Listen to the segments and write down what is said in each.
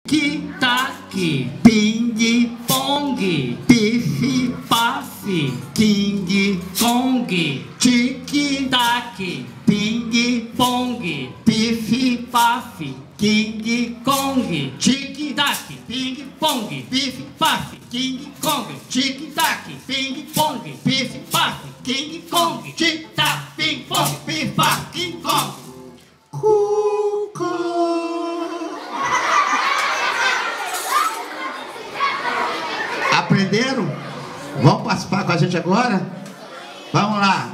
Tic-tac, ping-pong, pif-paf, king-kong, tic-tac, ping-pong, pif-paf, king-kong, tic-tac, ping-pong, pif-paf, king-kong, tic-tac, ping-pong, pif-paf, king-kong, tic-tac, ping-pong, pif-paf, king-kong. Aprenderam? Vão participar com a gente agora? Vamos lá.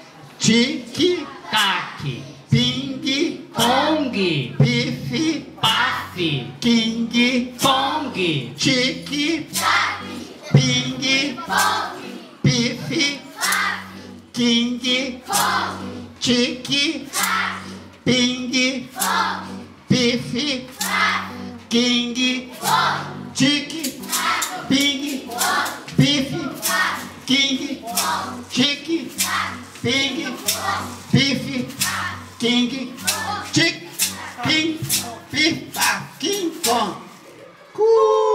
Tic-tac, ping-pong, pif-paf, king-kong, tic-tac, ping-pong, pif-paf, king-kong, tic-tac, ping-pong, pif-paf, king-kong, tic-tac, ping-pong, pif-paf, king-kong, tic-tac, ping-pong, pif-paf, king-kong, tic-tac, ping-paf, tic-ping, pif-paf, king-kong.